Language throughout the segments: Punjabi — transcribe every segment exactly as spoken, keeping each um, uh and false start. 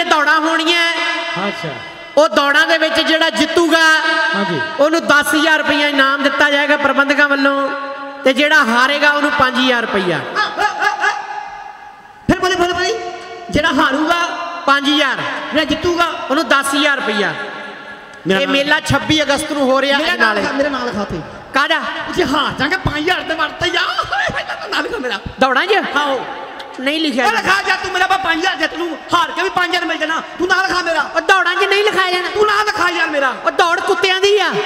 दौड़ा होनियां अच्छा वो दौड़ा दे विच जिहड़ा जितूगा उन्होंने दस हज़ार रुपया इनाम दिता जाएगा प्रबंधकों वालों ते जिहड़ा हारेगा उन्होंने पाँच हज़ार रुपया फिर बोले बोले भाई जिहड़ा हारूगा पाँच हज़ार जिहड़ा जितूगा उन्होंने दस हज़ार रुपया ये मेला छब्बी अगस्त को हो रहा है मेरा नाम लिखा थे कादा जी हाँ जाके पाँच हज़ार ते वरता यार नाम लिखा मेरा दौड़ा जी हाँ नहीं लिखा लिखा जा तू मेरा पाँच हज़ार दे तू हार के भी पाँच हज़ार मिल जाना तू ना लिखा मेरा और दौड़ा च नहीं लिखाया जाना तू ना लिखा यार मेरा और दौड़ कुत्तियां दी आ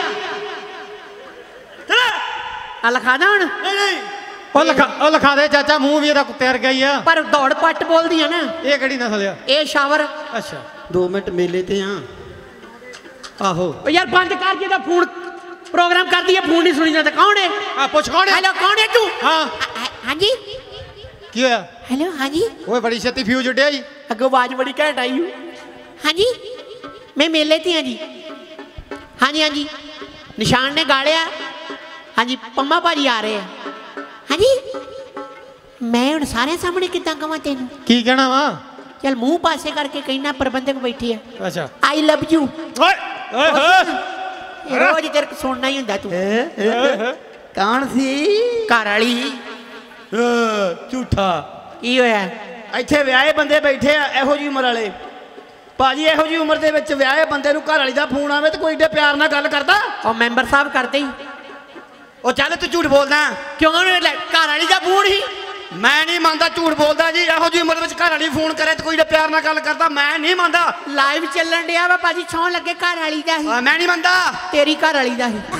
आ लिखा दा हुण नहीं नहीं ओ लिखा ओ लिखा दे चाचा मुंह भी ਇਹਦਾ ਕੁੱਤੇ ਵਰਗਾ ਹੀ ਆ पर दौड़ पट बोलदी है ना ਇਹ ਕਿਹੜੀ ਨਸਲ ਆ ए शावर अच्छा दो मिनट मेले ते हां आहो ओ यार बंद कर जे दा फोन प्रोग्राम कर दिया फोन नहीं सुनी जाता कौन है आ ਪੁੱਛ ਕੌਣ ਹੈ हेलो कौन है तू ਹਾਂ हां जी ਕੀ ਹੋਇਆ हेलो हां जी ਓਏ ਬੜੀ ਛੇਤੀ ਫਿਊਜ਼ ਉੱਡਿਆ ਜੀ अगो आवाज बड़ी घैंट आई हां जी मैं मेले ते हां जी हां जी हां जी निशान ने गालिया हां जी पम्मा भाजी आ रहे हैं हां जी मैं हुण सारे सामने किदां कहां तेनू ਕੀ ਕਹਿਣਾ ਵਾ चल मुंह पासे करके कहना प्रबंधक बैठी है अच्छा आई लव यू ਓਏ ਓਏ ਹੋਏ रोज तेरे को सुनना ही हुंदा तू कौन सी घर वाली झूठा की होया ਇੱਥੇ ਵਿਆਹੇ ਬੰਦੇ ਬੈਠੇ ਆ ਇਹੋ ਜੀ ਉਮਰ ਵਾਲੇ ਭਾਜੀ ਇਹੋ ਜੀ ਉਮਰ ਦੇ ਵਿੱਚ ਵਿਆਹੇ ਬੰਦੇ ਨੂੰ ਘਰ ਵਾਲੀ ਦਾ ਫੋਨ ਆਵੇ ਤੇ ਕੋਈ ਏਡੇ ਪਿਆਰ ਨਾਲ ਗੱਲ ਕਰਦਾ और मेंबर साहब करते ही ਉਹ ਚੱਲ ਤੂੰ ਝੂਠ ਬੋਲਦਾ क्यों घर वाली का फोन ही ਮੈਂ ਨਹੀਂ ਮੰਨਦਾ ਝੂਠ ਬੋਲਦਾ ਜੀ ਇਹੋ ਜੀ ਉਮਰ ਵਿੱਚ ਘਰ ਵਾਲੀ ਫੋਨ ਕਰੇ ਤੇ ਕੋਈ ਏਡੇ ਪਿਆਰ ਨਾਲ ਗੱਲ ਕਰਦਾ ਮੈਂ ਨਹੀਂ ਮੰਨਦਾ लाइव चलन दिया वा भाजी छौ लगे घर वाली का ही ਮੈਂ ਨਹੀਂ ਮੰਨਦਾ तेरी घर वाली का ही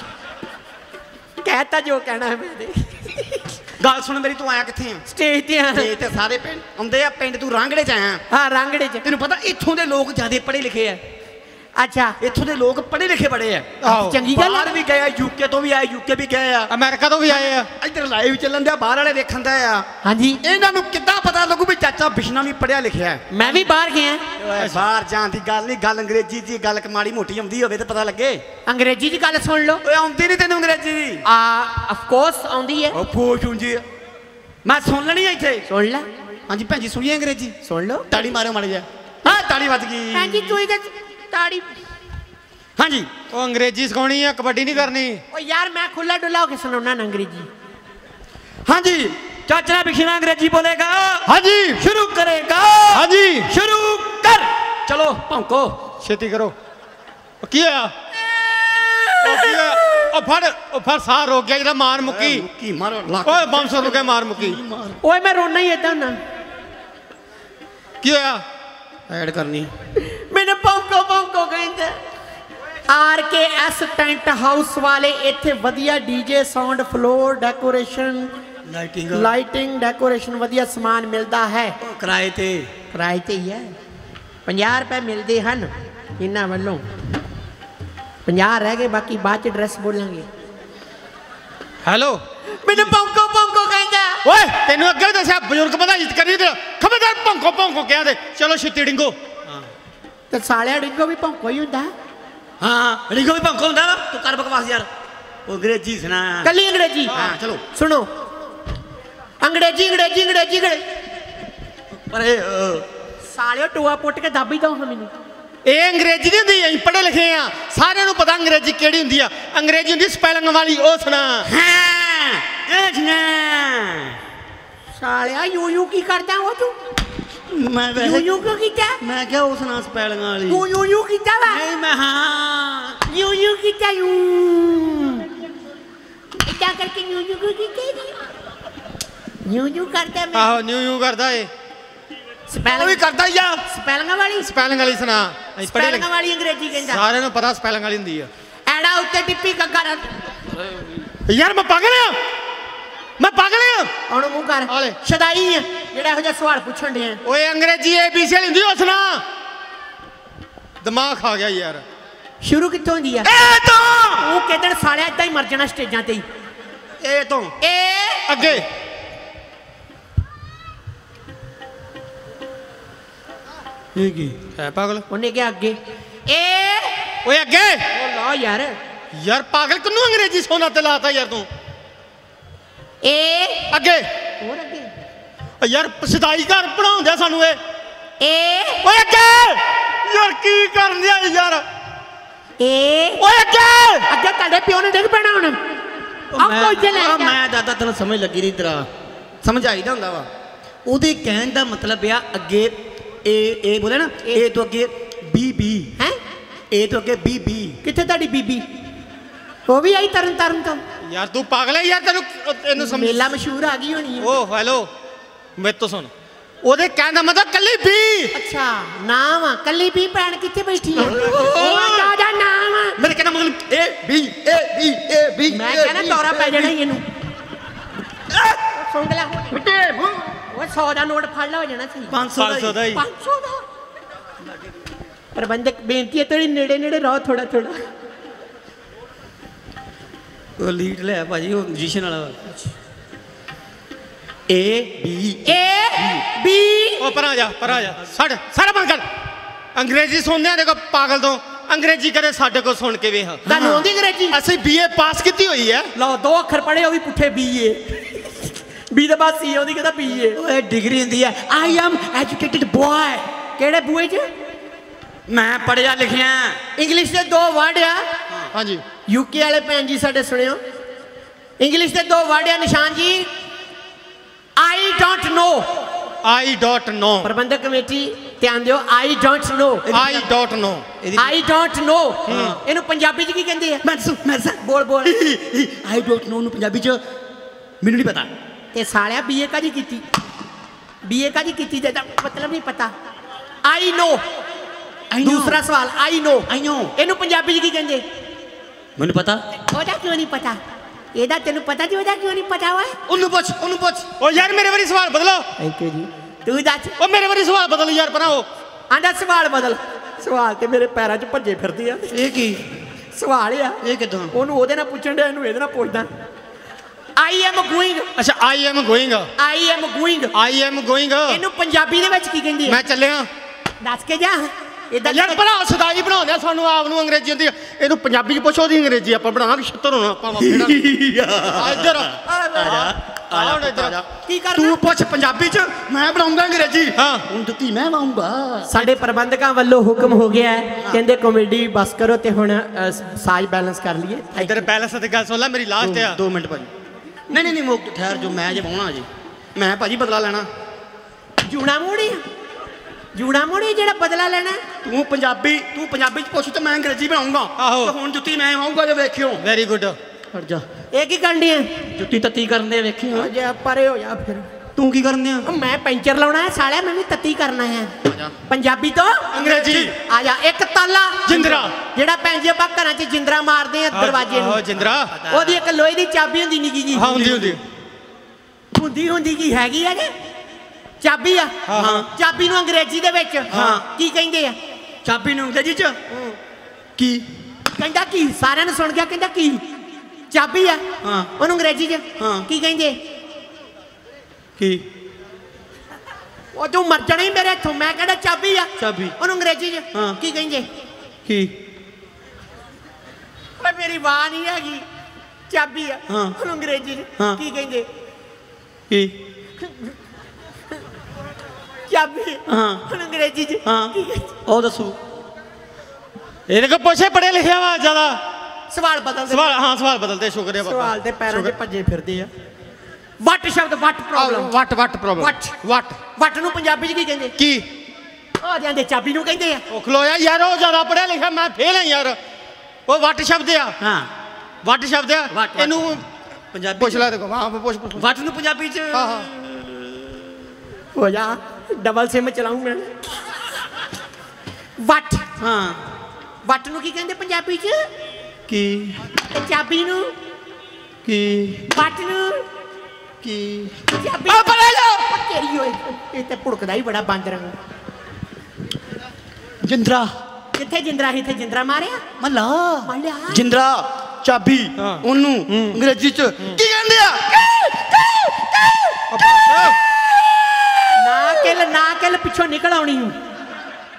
कहता जो कहना है मैंने ਗੱਲ ਸੁਣ ਮੇਰੀ ਤੂੰ ਆਇਆ ਕਿੱਥੇ ਆ स्टेज ते हाँ ਤੇ ਤੇ ਸਾਰੇ ਪਿੰਡ ਆਉਂਦੇ ਆ ਪਿੰਡ ਤੂੰ ਰਾਂਗੜੇ ਚ ਆਇਆ हाँ रांगड़े च ਤੈਨੂੰ ਪਤਾ ਇੱਥੋਂ ਦੇ ਲੋਕ ਜ਼ਿਆਦਾ ਪੜ੍ਹੇ ਲਿਖੇ ਆ अच्छा ਇੱਥੋਂ ਦੇ ਲੋਕ ਪੜ੍ਹੇ ਲਿਖੇ ਬੜੇ ਆ ਆਹੋ चंगी गल ਬਾਹਰ ਵੀ ਗਏ ਆ ਯੂਕੇ ਤੋਂ ਵੀ ਆਏ ਯੂਕੇ ਵੀ ਗਏ ਆ ਅਮਰੀਕਾ ਤੋਂ ਵੀ ਆਏ ਆ ਇੱਧਰ ਲਾਈਵ ਚੱਲਣ ਦਿਆ ਬਾਹਰ ਵਾਲੇ ਦੇਖਣ ਦਾ ਆ हाँ जी ਇਹਨਾਂ ਨੂੰ ਕਿੱਦਾਂ ਪਤਾ ਲੱਗੂ ਵੀ ਚਾਚਾ ਬਿਸ਼ਨਾ ਵੀ ਪੜਿਆ ਲਿਖਿਆ ਹੈ मैं भी बाहर गया ਓਏ ਬਾਹਰ ਜਾਣ ਦੀ ਗੱਲ ਨਹੀਂ ਗੱਲ ਅੰਗਰੇਜ਼ੀ ਦੀ ਗੱਲ ਮਾੜੀ ਮੋਟੀ ਆਉਂਦੀ ਹੋਵੇ ਤੇ ਪਤਾ ਲੱਗੇ अंग्रेजी की गल सुन लो ਓਏ ਆਉਂਦੀ ਨਹੀਂ ਤੈਨੂੰ ਅੰਗਰੇਜ਼ੀ ਦੀ आ ऑफ कोर्स आउंदी है ਉਹ ਪੋਸ਼ ਹੁੰਦੀ ਆ ਮੈਂ ਸੁਣ ਲੈਣੀ ਆ ਇੱਥੇ सुन ला ਹਾਂਜੀ ਭੈਣ ਜੀ ਸੁਣੀਏ ਅੰਗਰੇਜ਼ੀ सुन लो ਤਾੜੀ ਮਾਰਿਓ ਮਾੜੀ ਜਾ ਹਾਂ ਤਾੜੀ ਵੱਜ ਗਈ हाँ जी तू इधर ताड़ी ਹਾਂਜੀ ਉਹ ਅੰਗਰੇਜ਼ੀ ਸਿਖਾਉਣੀ ਆ ਕਬੱਡੀ ਨਹੀਂ ਕਰਨੀ ओ यार मैं खुला डुला होके सुनाना ना अंग्रेजी ਹਾਂਜੀ ਚਾਚਾ ਬਿਸ਼ਨਾ ਅੰਗਰੇਜ਼ੀ ਬੋਲੇਗਾ ਹਾਂਜੀ ਸ਼ੁਰੂ ਕਰੇਗਾ ਹਾਂਜੀ ਸ਼ੁਰੂ ਕਰ ਚਲੋ ਭੌਂਕੋ ਛੇਤੀ ਕਰੋ ਉਹ ਕੀ ਹੋਇਆ ਉਹ ਕੀ ਹੋਇਆ ਉਹ ਫੜ ਉਹ ਫੜ ਸਾਹ ਰੋਕ ਗਿਆ ਜਿਹੜਾ ਮਾਰ ਮੁੱਕੀ ਕੀ ਮਾਰੋ ਲੱਕ ਓਏ ਬੰਸਰ ਰੁਕੇ ਮਾਰ ਮੁੱਕੀ ओए मैं रोना ही इतना ना ਕੀ ਹੋਇਆ ਐਡ ਕਰਨੀ मैंने भौंको भौंको कहते आर के एस टेंट हाउस वाले इत्थे वधिया DJ sound floor decoration lighting lighting decoration वधिया समान मिलता है ਕਿਰਾਏ ਤੇ किराए ते ही है पचास रुपए मिलते हैं इन्हों वालों पचास रह गए बाकी बाद च ड्रेस बोलेंगे ਹੈਲੋ मैंने भौंको भौंको कहता ਓਏ ਤੈਨੂੰ ਅੱਗੇ ਦੱਸਿਆ ਬਜ਼ੁਰਗ ਬੰਦਾ ਇੱਜ਼ਤ ਕਰੀ ਤੇ ਖਬਰਦਾਰ ਭੌਂਕੋ ਭੌਂਕੋ ਕਿਹਾ ਤੇ ਚਲੋ ਛਿੱਤੀ ਡਿੰਗੋ तो सालिया डिंगो भी भौंको ही होंदा ਹਾਂ ਰਿੰਗੋ ਵੀ ਭੌਂਕੋ ਹੁੰਦਾ ਵਾ ਤੂੰ ਕਰ ਬਕਵਾਸ ਯਾਰ ਉਹ ਅੰਗਰੇਜ਼ੀ ਸੁਣਾ कली अंग्रेजी ਹਾਂ ਚਲੋ सुनो अंग्रेजी अंग्रेजी अंग्रेजी अंग्रेजी ਪਰ ਇਹ सालियो टुआ पुट के दाबी दो हम ਇਹ ਅੰਗਰੇਜ਼ੀ ਨਹੀਂ ਹੁੰਦੀ ਅਸੀਂ ਪੜ੍ਹੇ ਲਿਖੇ ਆ ਸਾਰਿਆਂ ਨੂੰ ਪਤਾ ਅੰਗਰੇਜ਼ੀ ਕਿਹੜੀ ਹੁੰਦੀ ਆ ਅੰਗਰੇਜ਼ੀ ਹੁੰਦੀ ਸਪੈਲਿੰਗ ਵਾਲੀ ਉਹ ਸੁਣਾ ਹਾਂ ਇਹ ਸੁਣਾ सालिया यू यू की करता हो तू ਮੈਂ यू ਵੈਸੇ यू क्यों कीता ਮੈਂ ਕਿਹਾ ਉਹ ਸੁਣਾ ਸਪੈਲਿੰਗ ਵਾਲੀ यू यू यू कीता वा ਨਹੀਂ ਮੈਂ ਹਾਂ यू यू कीता यू क्या करके यू यू को कीता यू यू करता मैं ਆਹੋ ਨਿਊ ਯੂ ਕਰਦਾ ਏ ਉਹ ਵੀ स्पेलिंग ਕਰਦਾ ਹੀ ਆ स्पेलिंग वाली ਸਪੈਲਿੰਗ ਵਾਲੀ ਸੁਣਾ ਅਸੀਂ ਪੜ੍ਹੇ स्पेलिंग ਲਿਖੇ वाली अंग्रेजी कहंदा ਸਾਰਿਆਂ ਨੂੰ ਪਤਾ ਸਪੈਲਿੰਗ ਵਾਲੀ ਹੁੰਦੀ ਆ एड़ा उत्ते टिप्पी कग्गा ਯਾਰ ਮੈਂ ਪਾਗਲ ਆ ਮੈਂ ਪਾਗਲ ਆ ਹੁਣ ਮੂੰਹ ਕਰ ਆਲੇ ਸ਼ਦਾਈ ਆ ਜਿਹੜਾ ਇਹੋ ਜਿਹਾ ਸਵਾਲ ਪੁੱਛਣ ਦੇ ਆ ਓਏ ਅੰਗਰੇਜ਼ੀ ਏ ਬੀ ਸੀ ਵਾਲੀ ਹੁੰਦੀ ਉਹ ਸੁਣਾ ਦਿਮਾਗ ਖਾ ਗਿਆ ਯਾਰ ਸ਼ੁਰੂ ਕਿੱਥੋਂ ਹੁੰਦੀ ਆ ਇਹ ਤੋਂ ਉਹ ਕਿਦਣ ਸਾਲਿਆ ਇਦਾਂ ਹੀ ਮਰ ਜਾਣਾ ਸਟੇਜਾਂ ਤੇ ਹੀ ਇਹ ਤੋਂ ਇਹ ਅੱਗੇ ਇਹ ਕੀ ਹੈ ਪਾਗਲ ਉਹਨੇ ਕਿਹਾ ਅੱਗੇ ਇਹ ਓਏ ਅੱਗੇ ਉਹ ਲਾ ਯਾਰ ਯਾਰ ਪਾਗਲ ਕਿੰਨੂੰ ਅੰਗਰੇਜ਼ੀ ਸੋਨਾ ਤੇ ਲਾਤਾ ਯਾਰ ਤੂੰ ਇਹ ਅੱਗੇ ਹੋਰ ਅੱਗੇ ਓ ਯਾਰ ਸਦਾਈ ਘਰ ਬਣਾਉਂਦਾ ਸਾਨੂੰ ਇਹ ਇਹ ਓਏ ਅੱਗੇ ਯਾਰ ਕੀ ਕਰਨ ਦਿਆ ਯਾਰ ਇਹ ਓਏ ਅੱਗੇ ਅੱਗੇ ਤੁਹਾਡੇ ਪਿਓ ਨੇ ਡਿੱਗ ਪੈਣਾ ਹੁਣ ਆਪ ਮੈਂ- ਕੋਈ ਜੇ ਲੈ ਆ, ਜਾ। ਮੈਂ ਦਾਦਾ ਤੈਨੂੰ ਸਮਝ ਲੱਗੀ ਨਹੀਂ ਤੇਰਾ ਸਮਝ ਆਈਦਾ ਹੁੰਦਾ ਵਾ ਉਹਦੇ ਕਹਿਣ ਦਾ ਮਤਲਬ ਆ ਅੱਗੇ ਏ ਏ ਬੋਲੇ ਨਾ ਏ ਤੋਂ ਅੱਗੇ ਬੀ ਬੀ ਹੈਂ ਏ ਤੋਂ ਅੱਗੇ ਬੀ ਬੀ ਕਿੱਥੇ ਤੁਹਾਡੀ ਬੀਬੀ ਉਹ ਵੀ ਆਈ ਤਰਨ ਤਾਰਨ ਤੋਂ ਯਾਰ ਤੂੰ ਪਾਗਲ ਹੈ ਯਾਰ ਤੈਨੂੰ ਤੈਨੂੰ ਸਮਝ ਮੇਲਾ ਮਸ਼ਹੂਰ ਆ ਗਈ ਹੋਣੀ ਹੈ ਓ ਹੈਲੋ ਮੇਰੇ ਤੋਂ ਸੁਣ ਉਹਦੇ ਕਹਿਣ ਦਾ ਮਤਲਬ ਕੱਲੀ ਬੀ ਅੱਛਾ ਨਾਮ ਆ ਕੱਲੀ ਵੀ ਭੈਣ ਕਿੱਥੇ ਬੈਠੀ ਆ ਉਹ ਦਾਦਾ ਨਾਮ ਆ ਮੇਰੇ ਕਹਿਣਾ ਮਤਲਬ A B A B A B ਮੈਂ ਕਹਿੰਦਾ ਦੌਰਾ ਪੈ ਜਾਣਾ ਹੀ ਇਹਨੂੰ ਸੁਣ ਲੈ ਉਹ ਸੌ ਦਾ ਨੋਟ ਫੜ ਲਾ ਹੋ ਜਾਣਾ ਸੀ ਪੰਜ ਸੌ ਪੰਜ ਸੌ ਦਾ ਹੀ ਪੰਜ ਸੌ ਦਾ ਪ੍ਰਬੰਧਕ ਬੇਨਤੀ ਹੈ ਤੇਰੀ ਨੇੜੇ ਨੇੜੇ ਰਹੋ ਥੋੜਾ ਥੋੜਾ ਉਹ ਲੀਡ ਲੈ ਭਾਜੀ ਉਹ ਮਿਊਜ਼ੀਸ਼ੀਅਨ ਵਾਲਾ ਏ ਬੀ ਏ ਬੀ ਉਹ ਪਰਾਂ ਜਾ ਪਰਾਂ ਜਾ ਛੱਡ ਸਾਰਾ ਬੰਦ ਕਰ ਅੰਗਰੇਜ਼ੀ ਸੁਣਦੇ ਆ ਦੇਖੋ ਪਾਗਲ ਤੋਂ ਅੰਗਰੇਜ਼ੀ ਕਦੇ ਸਾਡੇ ਕੋਲ ਸੁਣ ਕੇ ਵੇਖ ਤੁਹਾਨੂੰ ਆਉਂਦੀ ਅੰਗਰੇਜ਼ੀ ਅਸੀਂ ਬੀਏ ਪਾਸ ਕੀਤੀ ਹੋਈ ਹੈ ਲਓ ਦੋ ਅੱਖਰ ਪੜੇ ਉਹ ਵੀ ਪੁੱਠੇ ਬੀ ਏ ਬੀ ਦਾ ਬਾਅਦ ਸੀ ਉਹਦੀ ਕਹਿੰਦਾ ਬੀ ਏ ਓਏ ਡਿਗਰੀ ਹੁੰਦੀ ਹੈ ਆਈ ਐਮ ਐਜੂਕੇਟਿਡ ਬॉय ਕਿਹੜੇ ਬੂਏ 'ਚ ਮੈਂ ਪੜਿਆ ਲਿਖਿਆ ਇੰਗਲਿਸ਼ ਦੇ ਦੋ ਵਰਡ ਆ ਹਾਂਜੀ ਯੂਕੇ ਵਾਲੇ ਭੈਣ ਜੀ ਸਾਡੇ ਸੁਣਿਓ ਇੰਗਲਿਸ਼ ਦੇ ਦੋ ਵਰਡ ਆ ਨਿਸ਼ਾਨ ਜੀ I don't know I don't know ਪ੍ਰਬੰਧਕ ਕਮੇਟੀ ਧਿਆਨ ਦਿਓ I don't know I don't know I don't know ਇਹਨੂੰ ਪੰਜਾਬੀ 'ਚ ਕੀ ਕਹਿੰਦੇ ਆ ਮੈਂ ਮੈਂ ਬੋਲ ਬੋਲ ਆਈ ਡੋਂਟ ਨੋ ਨੂੰ ਪੰਜਾਬੀ ਚ ਮੈਨੂੰ ਨਹੀਂ ਪਤਾ ਤੇ ਸਾਲਿਆ ਬੀਏ ਕਾਦੀ ਕੀਤੀ ਬੀਏ ਕਾਦੀ ਕੀਤੀ ਤੇ ਮਤਲਬ ਨਹੀਂ ਪਤਾ ਆਈ ਨੋ ਦੂਸਰਾ ਸਵਾਲ ਆਈ ਨੋ ਆਈ ਨੋ ਇਹਨੂੰ ਪੰਜਾਬੀ 'ਚ ਕੀ ਕਹਿੰਦੇ ਮੈਨੂੰ ਪਤਾ ਉਹਦਾ ਕਿਉਂ ਨਹੀਂ ਪਤਾ ਇਹਦਾ ਤੈਨੂੰ ਪਤਾ ਜੀ ਉਹਦਾ ਕਿਉਂ ਨਹੀਂ ਪਤਾ ਓਏ ਉਹਨੂੰ ਪੁੱਛ ਉਹਨੂੰ ਪੁੱਛ ਓ ਯਾਰ ਮੇਰੇ ਵਾਰੀ ਸਵਾਲ ਬਦਲੋ ਥੈਂਕ ਯੂ ਜੀ ਤੂੰ ਦੱਸ ਓ ਮੇਰੇ ਵਾਰੀ ਸਵਾਲ ਬਦਲ ਯਾਰ ਪਰਾਂ ਉਹ ਆਂਦਾ ਸਵਾਲ ਬਦਲ ਸਵਾਲ ਤੇ ਮੇਰੇ ਪੈਰਾਂ 'ਚ ਭੱਜੇ ਫਿਰਦੇ ਆ ਇਹ ਕੀ ਸਵਾਲ ਆ ਇਹ ਕਿਦਾਂ ਉਹਨੂੰ ਉਹਦੇ ਨਾਲ ਪੁੱਛਣ ਦੇ ਇਹਨੂੰ ਇਹਦੇ ਨਾਲ ਪੁੱਛਦਾ ਆਈ ਐਮ ਗੋਇੰਗ ਅੱਛਾ I am going I am going I am going ਇਹਨੂੰ ਪੰਜਾਬੀ ਦੇ ਵਿੱਚ ਕੀ ਕਹਿੰਦੇ ਆ ਮੈਂ ਚੱਲਿਆ ਦੱਸ ਕੇ ਜਾ ਇਦਾਂ ਯਾਰ ਭਰਾ ਸਦਾਈ ਬਣਾਉਂਦੇ ਆ ਸਾਨੂੰ ਆਪ ਨੂੰ ਅੰਗਰੇਜ਼ੀ ਆਉਂਦੀ ਆ ਇਹਨੂੰ ਪੰਜਾਬੀ ਚ ਪੁੱਛੋ ਉਹਦੀ ਅੰਗਰੇਜ਼ੀ ਆਪਾਂ ਬਣਾਵਾਂਗੇ ਛਿੱਤਰ ਹੋਣਾ ਆਪਾਂ ਆ ਇੱਧਰ ਆ ਆ ਹੁਣ ਇੱਧਰ ਆ ਕੀ ਕਰਨਾ ਤੂੰ ਪੁੱਛ ਪੰਜਾਬੀ ਚ ਮੈਂ ਬਣਾਉਂਗਾ ਅੰਗਰੇਜ਼ੀ ਹਾਂ ਹੁਣ ਦਿੱਤੀ ਮੈਂ ਵਾਉਂਗਾ ਸਾਡੇ ਪ੍ਰਬੰਧਕਾਂ ਵੱਲੋਂ ਹੁਕਮ ਹੋ ਗਿਆ ਹੈ ਕਹਿੰਦੇ ਕਾਮੇਡੀ ਬਸ ਕਰੋ ਤੇ ਹੁਣ ਅ, ਸਾਜ਼ ਬੈਲੈਂਸ ਕਰ ਲਈਏ ਇੱਧਰ ਬੈਲੈਂਸ ਤੇ ਗੱਲ ਸੁਣ ਲੈ ਮੇਰੀ ਲਾਸਟ ਆ ਦੋ ਮਿੰਟ ਭਾਜੀ ਨਹੀਂ ਨਹੀਂ ਨਹੀਂ ਮੁੱਕ ਠਹਿਰ ਜੋ ਮੈਂ ਜੇ ਪਾਉਣਾ ਜੀ ਮੈਂ ਭਾਜੀ ਬਦਲਾ ਲੈਣਾ ਜੂਣਾ ਮੋੜੀ ਜੂਣਾ ਮੋੜੀ ਜਿਹੜਾ ਬਦਲਾ ਲੈਣਾ ਤੂੰ ਪੰਜਾਬੀ ਤੂੰ ਪੰਜਾਬੀ ਚ ਪੁੱਛ ਤੇ ਮੈਂ ਅੰਗਰੇਜ਼ੀ ਬਣਾਉਂਗਾ ਆਹੋ। ਤੇ ਹੁਣ ਜੁੱਤੀ ਮੈਂ ਵਾਉਂਗਾ ਜੇ ਵੇਖਿਓ ਵੈਰੀ ਗੁੱਡ ਹਟ ਜਾ ਇਹ ਕੀ ਕਰਨੀ ਹੈ ਜੁੱਤੀ ਤੱਤੀ ਕਰਨ ਦੇ ਵੇਖਿਓ ਜੇ ਪਰੇ ਹੋ ਜਾ ਫਿਰ ਤੂੰ ਕੀ ਕਰਨ ਦਿਆ ਉਹ ਮੈਂ ਪੈਂਚਰ ਲਾਉਣਾ ਹੈ ਸਾਲਿਆ ਮੈਂ ਵੀ ਤੱਤੀ ਕਰਨਾ ਹੈ ਪੰਜਾਬੀ ਤੋਂ ਅੰਗਰੇਜ਼ੀ ਆ ਜਾ ਇੱਕ ਤਾਲਾ ਜਿੰਦਰਾ ਜਿਹੜਾ ਭੈਣ ਜੀ ਆਪਾਂ ਘਰਾਂ 'ਚ ਜਿੰਦਰਾ ਮਾਰਦੇ ਆ ਦਰਵਾਜ਼ੇ ਆਹੋ ਨੂੰ ਜਿੰਦਰਾ ਉਹਦੀ ਇੱਕ ਲੋਹੇ ਦੀ ਚਾਬੀ ਹੁੰਦੀ ਨਿੱਕੀ ਜੀ ਹਾਂ ਹੁੰਦੀ ਹੁੰਦੀ ਹੁੰਦੀ ਹੁੰਦੀ ਕੀ ਹੈਗੀ ਆ ਜੇ ਚਾਬੀ ਆ ਹਾਂ। ਚਾਬੀ ਨੂੰ ਅੰਗਰੇਜ਼ੀ ਦੇ ਵਿੱਚ ਹਾਂ। ਕੀ ਕਹਿੰਦੇ ਆ ਚਾਬੀ ਨੂੰ ਅੰਗਰੇਜ਼ੀ ਚ ਕੀ ਕਹਿੰਦਾ ਕੀ ਸਾਰਿਆਂ ਨੂੰ ਸੁਣ ਗਿਆ ਕਹਿੰਦਾ ਕੀ ਚਾਬੀ ਆ ਹਾਂ। ਉਹਨੂੰ ਅੰਗਰੇਜ਼ੀ 'ਚ ਹਾਂ। ਕੀ ਕਹਿੰਦੇ ਕੀ ਉਹ ਤੂੰ ਮਰ ਜਾਣਾ ਹੀ ਮੇਰੇ ਹੱਥੋਂ ਮੈਂ ਕਹਿੰਦਾ ਚਾਬੀ ਆ ਚਾਬੀ ਉਹਨੂੰ ਅੰਗਰੇਜ਼ੀ 'ਚ ਹਾਂ। ਕੀ ਕਹਿੰਦੇ ਕੀ ਓਏ ਮੇਰੀ ਬਾਹ ਨਹੀਂ ਹੈਗੀ ਚਾਬੀ ਆ ਹਾਂ। ਉਹਨੂੰ ਅੰਗਰੇਜ਼ੀ 'ਚ ਹਾਂ। ਕੀ ਕਹਿੰਦੇ ਕੀ ਚਾਬੀ ਹਾਂ। ਉਹਨੂੰ ਅੰਗਰੇਜ਼ੀ 'ਚ ਹਾਂ ਕੀ ਕਹਿੰਦੇ ਉਹ ਦੱਸੋ ਇਹਦੇ ਕੋ ਪੁੱਛੇ ਪੜਿਆ ਲਿਖਿਆ ਵਾ ਜ਼ਿਆਦਾ ਸਵਾਲ ਬਦਲ ਦੇ ਸਵਾਲ ਹਾਂ ਸਵਾਲ ਬਦਲਦੇ ਸ਼ੁਕਰੀਆ ਬਾਬਾ ਸਵਾਲ ਦੇ ਪੈਰਾਂ 'ਚ ਭੱਜੇ ਫਿਰਦੇ ਆ ਵੱਟ ਸ਼ਬਦ ਵੱਟ ਪ੍ਰੋਬਲਮ ਵਟ ਵਟ ਪ੍ਰੋਬਲਮ ਵੱਟ ਵਟ ਵੱਟ ਨੂੰ ਪੰਜਾਬੀ 'ਚ ਕੀ ਕਹਿੰਦੇ ਕੀ ਆ ਜਾਂਦੇ ਚਾਬੀ ਨੂੰ ਕਹਿੰਦੇ ਆ ਉਹ ਖਲੋਇਆ ਯਾਰ ਉਹ ਜ਼ਿਆਦਾ ਪੜਿਆ ਲਿਖਿਆ ਮੈਂ ਫੇਲ ਆ ਯਾਰ ਉਹ ਵਟ ਸ਼ਬਦ ਆ ਹਾਂ ਵਟ ਸ਼ਬਦ ਆ ਵੱਟ। ਇਹਨੂੰ ਪੰਜਾਬੀ ਪੁੱਛ ਲੈ ਦੇਖੋ ਹਾਂ ਪੁੱਛ ਪੁੱਛ ਵੱਟ ਨੂੰ ਪੰਜਾਬੀ ਚ ਹਾਂ ਹਾਂ ਹੋ ਜਾ ਡਬਲ ਸਿਮ ਚਲਾਉਂ ਮੈਂ ਵੱਟ ਹਾਂ ਵੱਟ ਨੂੰ ਕੀ ਕਹਿੰਦੇ ਪੰਜਾਬੀ 'ਚ ਕੀ ਤੇ ਚਾਬੀ ਨੂੰ ਕੀ ਵੱਟ ਨੂੰ ਕੀ ਚਾਬੀ ਆ ਪਰੇ ਜਾ ਉਹ ਤੇਰੀ ਓਏ ਇਹ ਤੇ ਭੁੜਕਦਾ ਹੀ ਬੜਾ ਬਾਂਦਰ ਵਾਂਗੂ ਜਿੰਦਰਾ ਕਿੱਥੇ ਜਿੰਦਰਾ ਸੀ ਇੱਥੇ ਜਿੰਦਰਾ ਮਾਰਿਆ ਮੱਲਾ ਮਾਰਿਆ ਜਿੰਦਰਾ ਚਾਬੀ ਹਾਂ। ਉਹਨੂੰ ਅੰਗਰੇਜ਼ੀ ਚ ਕੀ ਕਹਿੰਦੇ ਆ ਨਾ ਕਿਲ ਨਾ ਕਿਲ ਪਿੱਛੋਂ ਨਿਕਲ ਆਉਣੀ ਹੂੰ